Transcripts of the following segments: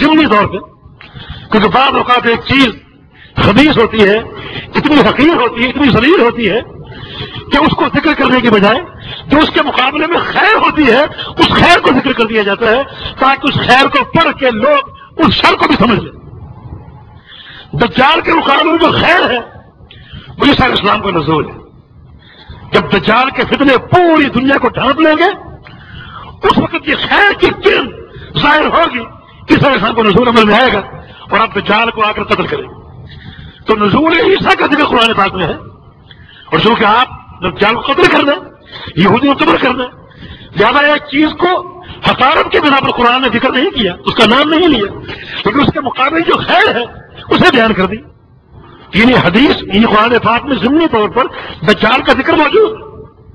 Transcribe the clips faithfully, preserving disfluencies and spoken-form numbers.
ضمنی طور پہ، کیونکہ بعض اوقات ایک چیز خبیث ہوتی ہے، اتنی حقیر ہوتی ہے، اتنی ذلیل ہوتی ہے کہ اس کو ذکر کرنے کی بجائے جو اس کے مقابلے میں خیر ہوتی ہے اس خیر کو ذکر کر دیا جاتا ہے تاکہ اس خیر کو پڑھ کے لوگ اس شر کو بھی سمجھ لیں۔ دجال کے مقابلے میں جو خیر ہے وہ عیسیٰ علیہ السلام کا نزول ہے۔ جب دجال کے فتنے پوری دنیا کو ڈھانپ لیں گے اس وقت یہ خیر کی کرن ظاہر ہوگی، عیسیٰ علیہ السلام کو نزول عمل میں آئے گا اور آپ دجال کو آ کر قتل کریں گے۔ تو نزول عیسیٰ کا ذکر قرآن پاک میں ہے، اور چونکہ آپ دجال کو قتل کر دیں، یہودیوں کو قتل کر دیں، زیادہ ایک چیز کو حقارت کے بنا پر قرآن نے ذکر نہیں کیا، اس کا نام نہیں لیا، لیکن اس کے مقابل جو خیر ہے اسے بیان کر دی۔ یعنی حدیث یعنی قرآن پاک میں ضمنی طور پر دجال کا ذکر موجود ہے۔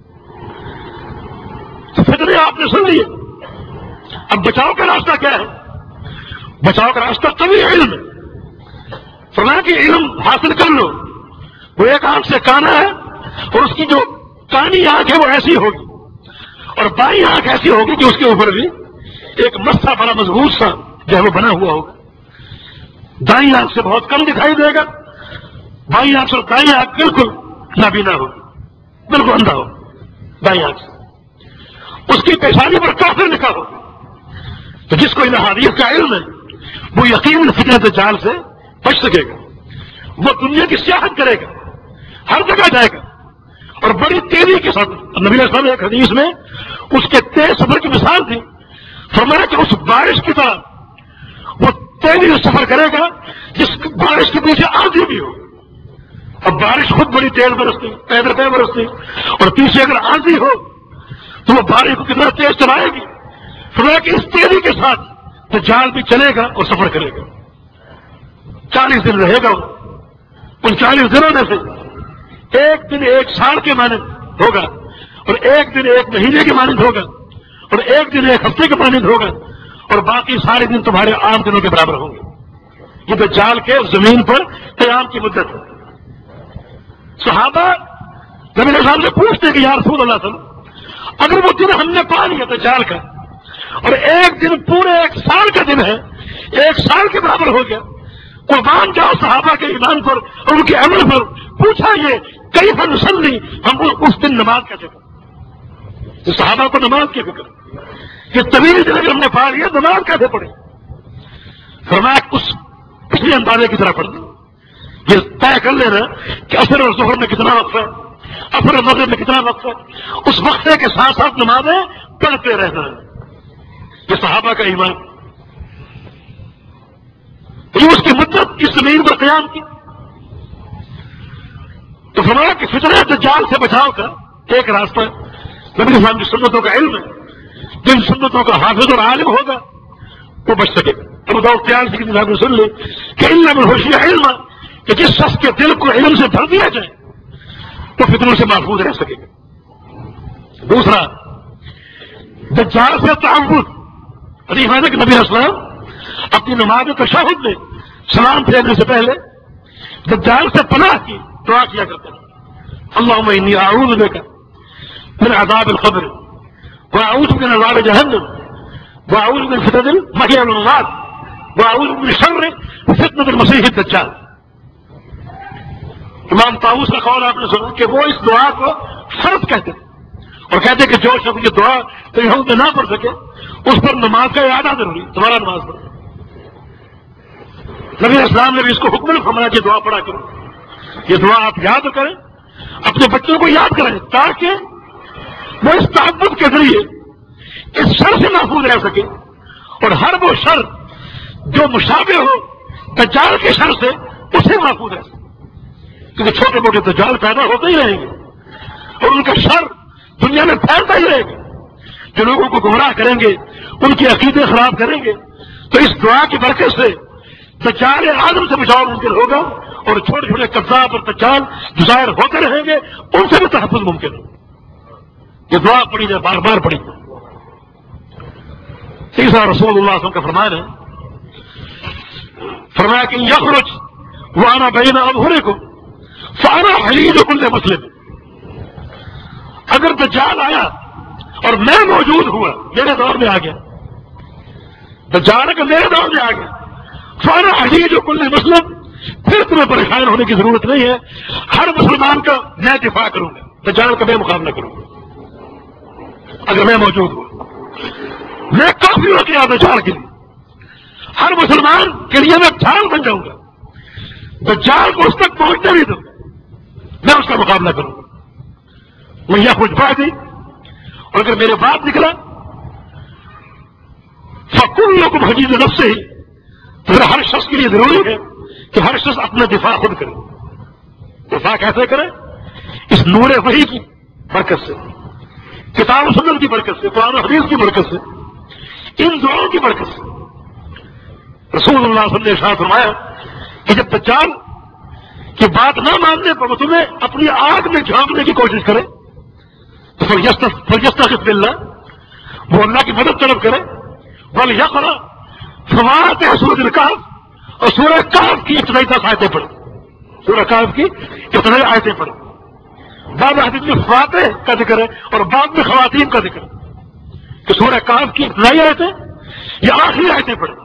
فتنے آپ نے سن لیے، اب بچاؤ کا راستہ کیا ہے؟ بچاؤ کا راستہ قوی علم ہے۔ فرمایا کہ علم حاصل کر لو، وہ ایک آنکھ سے کانا ہے اور اس کی جو کانی آنکھ ہے وہ ایسی ہوگی اور بائیں آنکھ ایسی ہوگی کہ اس کے اوپر بھی ایک مسا بڑا مضبوط سا جو ہے وہ بنا ہوا ہوگا۔ دائیں آنکھ سے بہت کم دکھائی دے گا، بائیں آنکھ سے دائیں آنکھ بالکل نابینا ہوگی، بالکل اندھا ہوگا دائیں آنکھ سے۔ اس کی پیشانی پر کافر لکھا ہوگا۔ تو جس کو ان احادیث کا علم ہے وہ یقیناً فتنہ دجال سے بچ سکے گا، وہ دنیا کی سیاحت کرے گا، ہر جگہ جائے گا اور بڑی تیزی کے ساتھ۔ نبی علیہ السلام نے ایک حدیث میں اس کے تیز سفر کی مثال تھی، فرمایا کہ اس بارش کی طرح وہ تیزی سے سفر کرے گا جس بارش کے پیچھے آندھی بھی ہو۔ اب بارش خود بڑی تیز برستی، پیدر پہ برستی، اور پیچھے اگر آندھی ہو تو وہ بارش کو کتنا تیز چلائے گی۔ فرمایا کہ اس تیزی کے ساتھ دجال بھی چلے گا اور سفر کرے گا، چالیس دن رہے گا۔ ان چالیس دنوں میں سے ایک دن ایک سال کے مانند ہوگا اور ایک دن ایک مہینے کے مانند ہوگا اور ایک دن ایک ہفتے کے مانند ہوگا اور باقی سارے دن تمہارے عام دنوں کے برابر ہوں گے۔ یہ دجال کے زمین پر قیام کی مدت ہے۔ صحابہ نبی علیہ السلام سے پوچھتے کہ یا رسول اللہ صلی اللہ علیہ وسلم، اگر وہ دن ہم نے پا لیا دجال کا اور ایک دن پورے ایک سال کا دن ہے، ایک سال کے برابر ہو گیا، قربان جاؤ صحابہ کے ایمان پر اور ان کے عمل پر۔ پوچھا یہ کئی فن سن لی، ہم اس دن نماز کیسے پڑھیں؟ صحابہ کو نماز کی فکر، یہ طویل دن اگر ہم نے پا لیا نماز کیسے پڑھیں؟ فرمایا اس پچھلے اندازے کی طرح پڑھنا، یہ طے کر لینا کہ عصر اور ظہر میں کتنا وقت ہے، عصر اور مغرب میں کتنا وقت ہے، اس وقفے کے ساتھ ساتھ نمازیں پڑھتے رہنا ہے۔ یہ صحابہ کا ایمان، یہ اس کی مدت اس زمین پر قیام کی۔ تو فرمایا کہ فتنہ دجال سے بچاؤ کا ایک راستہ نبی السلام کی سنتوں کا علم ہے، جن سنتوں کا حافظ اور عالم ہوگا وہ بچ سکے گا۔ ابو داؤد تیالسی کی کتاب میں سن لے کہ علم الحوشی علم، کہ جس شخص کے دل کو علم سے بھر دیا جائے تو فتنوں سے محفوظ رہ سکے گا۔ دوسرا، دجال سے تعوذ۔ حدیث ہے کہ نبی علیہ السلام اپنی نماز تشہد میں سلام پھیرنے سے پہلے دجال سے پناہ کی دعا کیا کرتے ہیں۔ اللہم انی اعوذ بک من عذاب القبر واعوذ بک من عذاب جہنم واعوذ من فتنة المحیا والممات واعوذ من شر فتنة المسیح الدجال۔ امام طاؤوس کا قول آپ نے سنا کہ وہ اس دعا کو فرض کہتے ہیں اور کہتے ہیں کہ جو شخص یہ دعا تشہد میں نہ پڑھ سکے اس پر نماز کا اعادہ ضروری، تمہارا نماز پڑھو۔ نبی اسلام نے بھی اس کو حکم فرمایا کہ دعا پڑھا کرو۔ یہ دعا آپ یاد کریں، اپنے بچوں کو یاد کریں تاکہ وہ اس تعبد کے ذریعے اس شر سے محفوظ رہ سکے اور ہر وہ شر جو مشابہ ہو دجال کے شر سے اسے محفوظ رہ سکے، کیونکہ چھوٹے موٹے دجال پیدا ہوتے ہی رہیں گے اور ان کا شر دنیا میں پھیلتا ہی رہے گا، جو لوگوں کو گمراہ کریں گے، ان کے عقیدے خراب کریں گے۔ تو اس دعا کی برکت سے دجال آدم سے بچاؤ ممکن ہوگا اور چھوٹے چھوٹے قذاب اور دجال جو ظاہر ہوتے رہیں گے ان سے بھی تحفظ ممکن ہے۔ یہ دعا پڑھی جائے، بار بار پڑھی جائے۔ تیسرا رسول اللہ صلی اللہ علیہ وسلم کا فرمان ہے، فرمایا کہ یخرج وانا بین اظہرکم فانا حلیل کل مسلم۔ اگر دجال آیا اور میں موجود ہوا، میرے دور میں آ گیا، دجال اگر میرے دور میں آ گیا فانا حجیج و کل مسلم، پھر تمہیں پریشان ہونے کی ضرورت نہیں ہے. ہر مسلمان کا میں دفاع کروں گا، دجال کا میں مقابلہ کروں گا اگر میں موجود ہوں. میں کافی ہو گیا دجال کے لیے، ہر مسلمان کے لیے میں ڈھال بن جاؤں گا. دجال کو اس تک پہنچنے نہیں دوں، میں اس کا مقابلہ کروں گا. میں یہ کچھ بات دی، اور اگر میرے بات نکلا فکل لوگ حجیز نفس سے ہی، تو پھر ہر شخص کے لیے ضروری ہے کہ ہر شخص اپنا دفاع خود کرے. دفاع کیسے کرے؟ اس نور وحی کی برکت سے، کتاب و سنت کی برکت سے، قرآن و حدیث کی برکت سے، ان دعاؤں کی برکت سے. رسول اللہ صلی اللہ علیہ وسلم نے ارشاد فرمایا کہ جب دجال کی بات نہ ماننے پر وہ تمہیں اپنی آگ میں جھونکنے کی کوشش کرے تو فلیستغفر باللہ، وہ اللہ کی مدد طلب کرے. ولیقرأ فواتح سورۃ الکہف، اور سورہ کہف کی ابتدائی دس آیتیں پڑھے. سورہ کہف کی ابتدائی آیتیں پڑھے. بعض حدیث میں فاتح کا ذکر ہے اور بعد میں خواتین کا ذکر ہے کہ سورہ کہف کی ابتدائی آیتیں یا آخری آیتیں پڑھے.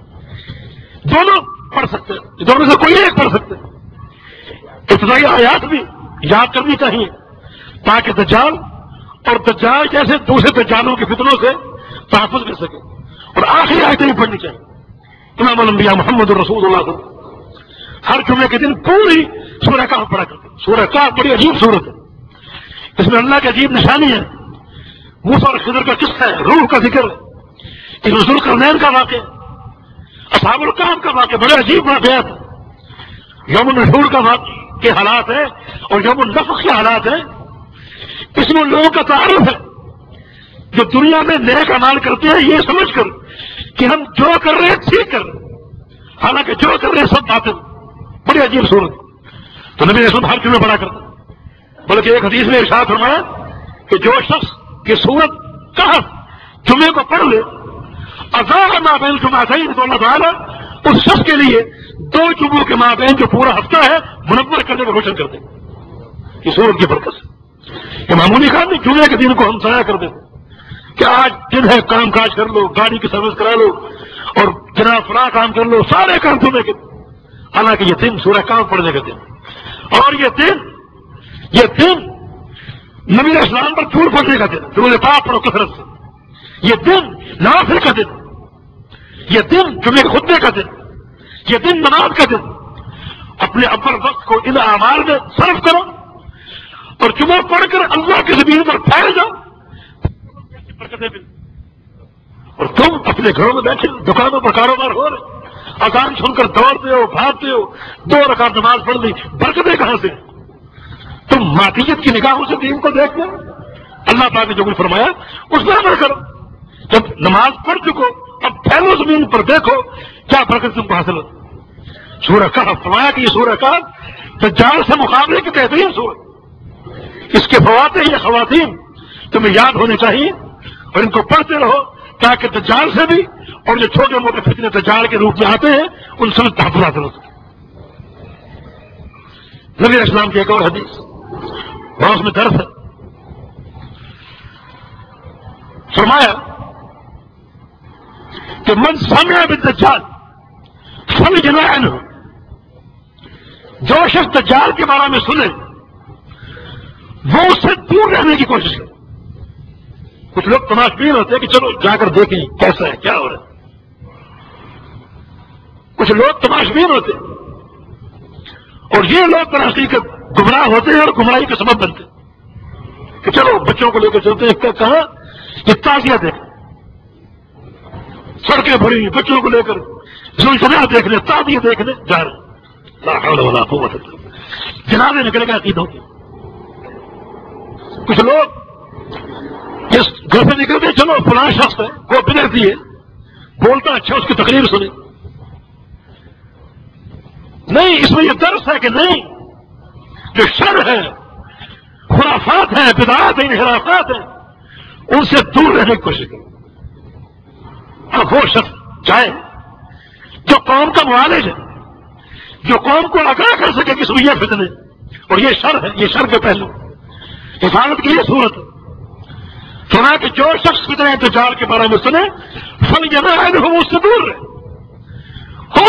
دونوں پڑھ سکتے ہیں، دونوں سے کوئی ایک پڑھ سکتے ہیں. ابتدائی آیات بھی یاد کرنی چاہیے تاکہ دجال اور دجال جیسے دوسرے دجالوں کے فتنوں سے تحفظ مل سکے، اور آخری آیتیں بھی پڑھنی چاہیے. امام الانبیاء محمد الرسول اللہ صلی اللہ علیہ وسلم ہر جمعے کے دن پوری سورہ کہف پڑھا کرتے. سورہ کہف بڑی عجیب صورت ہے، اس میں اللہ کی عجیب نشانی ہے. موسیٰ اور خضر کا قصہ ہے، روح کا ذکر ہے، ذوالقرنین کا واقعہ، اصحاب الکہف کا واقعہ، بڑے عجیب واقعات ہیں. یوم النشور کا واقعہ کے حالات ہیں اور یوم النفخ کے حالات ہیں. اس میں لوگوں کا تعارف ہے جو دنیا میں نیک اعمال کرتے ہیں یہ سمجھ کر کہ ہم جو کر رہے ہیں ٹھیک کر رہے ہیں، حالانکہ جو کر رہے ہیں سب باطل. بڑی عجیب صورت. تو نبی رسول ہر جمعے پڑھا کرتا، بلکہ ایک حدیث میں ارشاد فرمایا کہ جو شخص کی سورت کہف جمعے کو پڑھ لے اذاع ما بین جمعتین، تو اللہ تعالیٰ اس شخص کے لیے دو جمعوں کے مابین جو پورا ہفتہ ہے منور کرنے کو روشن کر دیں. یہ سورت کی برکت سے کہ معمولی کام نہیں، جمعے کے دن کو ہم ضائع کر دیتے کہ آج دن ہے کام کاج کر لو، گاڑی کی سروس کرا لو اور جناب فلاں کام کر لو، سارے کام جمعے کے. حالانکہ یہ دن سورہ کام پڑھنے کا دن، اور یہ دن یہ دن نبی علیہ السلام پر جھوٹ پڑھنے کا دن، درود پاک پڑھو کثرت سے. یہ دن نوافل کا دن، یہ دن جمعے کے خطبے کا دن، یہ دن نماز کا دن. اپنے اول وقت کو ان اعمال میں صرف کرو اور جمعہ پڑھ کر اللہ کی زمین پر پھیل جاؤ، برکتیں مل. اور تم اپنے گھروں میں بیٹھے دکانوں پر کاروبار ہو رہے، اذان سن کر دوڑتے ہو بھاگتے ہو، دو رکعت نماز پڑھ لی، برکتیں کہاں سے؟ تم مادیت کی نگاہوں سے دین کو دیکھتے ہو. اللہ پاک نے جو کچھ فرمایا اس پر عمل کرو. جب نماز پڑھ چکو اب پھیلو زمین پر، دیکھو کیا برکت تم کو حاصل ہو. سورہ کہف فرمایا کہ یہ سورہ کہف دجال سے مقابلے کی بہترین سورت. اس کے فواتح یا خواتین تمہیں یاد ہونے چاہیے اور ان کو پڑھتے رہو تاکہ دجال سے بھی اور جو چھوٹے موٹے فتنے دجال کے روپ میں آتے ہیں ان سے تحفظ حاصل ہو سکے. نبی علیہ السلام کی ایک اور حدیث بہت اس میں درس ہے. فرمایا کہ من سمع بالدجال فلیجنح عنہ، جو شخص دجال کے بارے میں سنے وہ اس سے دور رہنے کی کوشش کرے. کچھ لوگ تماشبین ہوتے ہیں کہ چلو جا کر دیکھیں کیسا ہے کیا ہو رہا ہے. کچھ لوگ تماشبین ہوتے ہیں اور یہ لوگ تماشی کے گمراہ ہوتے ہیں اور گمراہی کا سبب بنتے ہیں کہ چلو بچوں کو لے کر چلتے ہیں. کہاں یہ تازیہ دیکھیں، سڑکیں بھری بچوں کو لے کر زلزلہ دیکھنے، تازیہ دیکھنے جا رہے. لا حول ولا قوت الا باللہ. جنازے نکلے گا عقیدوں کے. کچھ لوگ جس گھر سے نکلتے چلو فلاں شخص ہے وہ بدعتی ہے، بولتا اچھا اس کی تقریر سنی. نہیں، اس میں یہ درس ہے کہ نہیں، جو شر ہے، خرافات ہیں، بدعات ہیں، انحرافات ہیں، ان سے دور رہنے کی کوشش کریں. اب وہ شخص چاہے جو قوم کا معالج ہے، جو قوم کو آگاہ کر سکے کہ یہ فتنے اور یہ شر ہے، یہ شر کے پہلو حفاظت کی یہ صورت ہے. سنا کہ جو شخص فتنہ دجال کے بارے میں سنے فلیجنح عنہ، اس سے دور رہے. ہو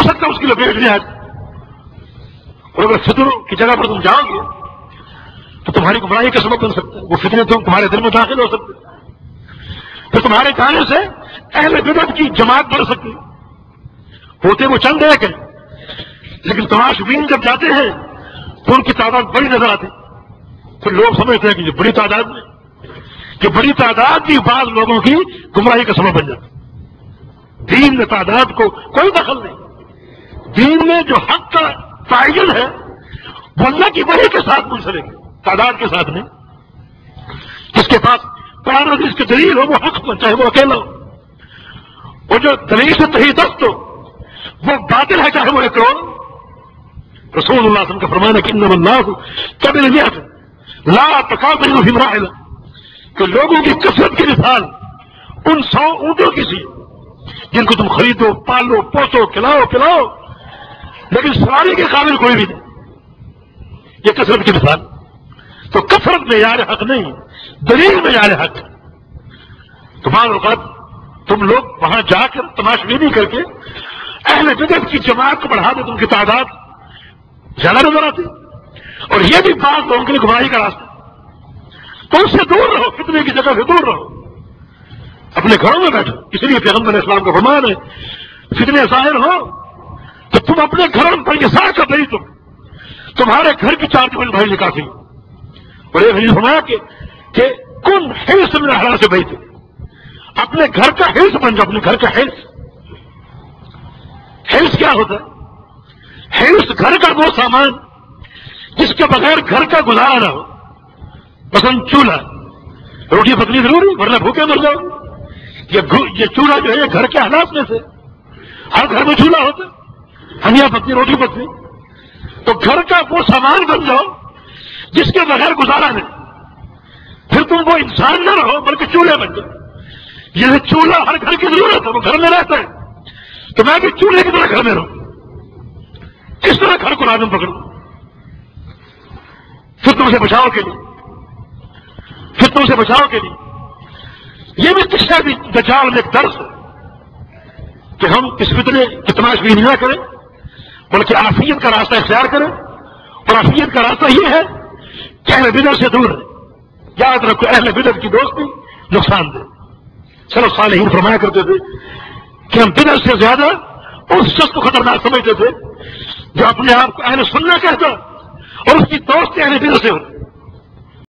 سکتا ہے اس کی لپیٹ میں آ جائے. اور اگر فتنوں کی جگہ پر تم جاؤ گے تو تمہاری گمراہی کا سبب بن سکتا ہے. وہ فتنے تم تمہارے دل میں داخل ہو سکتے ہیں. پھر تمہارے جانے سے اہل بدعت کی جماعت بڑھ سکتی ہے. ہوتے وہ چند ایک ہیں, لیکن تماش بین جب جاتے ہیں تو ان کی تعداد بڑی نظر آتی. پھر لوگ سمجھتے ہیں کہ یہ بڑی تعداد میں کہ بڑی تعداد بھی بعض لوگوں کی گمراہی کا سبب بن جاتی. دین میں تعداد کو کوئی دخل نہیں. دین میں جو حق کا تعین ہے وہ اللہ کی وحی کے ساتھ منسلک ہے, تعداد کے ساتھ نہیں. جس کے پاس قرآن اور حدیث کی دلیل ہو وہ حق پر, چاہے وہ اکیلا ہو. وہ جو دلیل سے صحیح دست ہو وہ باطل ہے, چاہے وہ ایک کروڑ. رسول اللہ صلی اللہ علیہ وسلم کا فرمان ہے کہ انما اللہ قبل نیت لا تقابل فی مراحل, کہ لوگوں کی کثرت کی مثال ان سو اونٹوں کی سی جن کو تم خریدو, پالو, پوسو, کھلاؤ پلاؤ, لیکن سواری کے قابل کوئی بھی نہیں. یہ کثرت کی مثال. تو کثرت میں یار حق نہیں, دلیل میں یار حق. تو بعض اوقات تم لوگ وہاں جا کر تماشبینی کر کے اہل بدعت کی جماعت کو بڑھا دے, تم کی تعداد زیادہ نظر آتی. اور یہ بھی بعض لوگوں کے لیے گمراہی کا راستہ. تو اس سے دور رہو, فتنے کی جگہ سے دور رہو, اپنے گھروں میں بیٹھو. اس لیے پیغمبر اسلام کا فرمان ہے فتنے ظاہر ہو تو تم اپنے گھروں پر یہ سار کر رہی, تم تمہارے گھر کی چار چمن بھائی کافی. اور یہ حدیث فرمایا کہ کہ کن حرص من احراس بیت, اپنے گھر کا حرص بن جاؤ. اپنے گھر کا حرص, حرص کیا ہوتا ہے؟ حرص گھر کا وہ سامان جس کے بغیر گھر کا گزارا نہ ہو. مثلاً چولہا, روٹی پکنی ضروری ورنہ بھوکے مر جاؤ. یہ چولہا جو ہے یہ گھر کے حالات میں سے, ہر گھر میں چولہا ہوتا ہے, ہنیا پکتی, روٹی پکتی. تو گھر کا وہ سامان بن جاؤ جس کے بغیر گزارا نہیں. پھر تم وہ انسان نہ رہو بلکہ چولہے بن جاؤ. یہ چولہا ہر گھر کی ضرورت ہے, وہ گھر میں رہتا ہے, تو میں بھی چولہے کی طرح گھر میں رہوں. کس طرح گھر کو لازم پکڑوں فتنوں سے بچاؤ کے لیے, فتنوں سے بچاؤ کے لیے. یہ بھی قصہ بھی دجال میں ایک درس ہے کہ ہم اس فتنے کی تماشبینی نہ کریں بلکہ عافیت کا راستہ اختیار کریں. اور عافیت کا راستہ یہ ہے کہ اہل بدعت سے دور رہیں. یاد رکھو اہل بدعت کی دوستی نقصان دہ. سلف صالحین فرمایا کرتے تھے کہ ہم بدعت سے زیادہ اس شخص کو خطرناک سمجھتے تھے جو اپنے آپ کو اہل سننا کہتا اور اس کی دوستی اہل بدعت سے ہوتی.